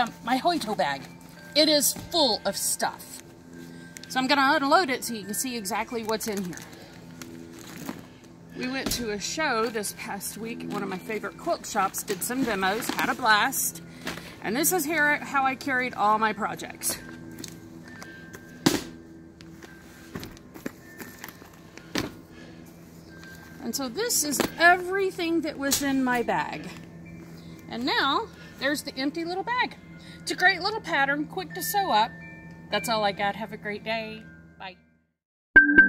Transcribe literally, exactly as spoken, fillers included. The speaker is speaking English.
uh, my Hoitio bag. It is full of stuff. So I'm gonna unload it so you can see exactly what's in here. We went to a show this past week at one of my favorite quilt shops, did some demos, had a blast. And this is here how I carried all my projects. And so this is everything that was in my bag. And now, there's the empty little bag. It's a great little pattern, quick to sew up. That's all I got. Have a great day. Bye.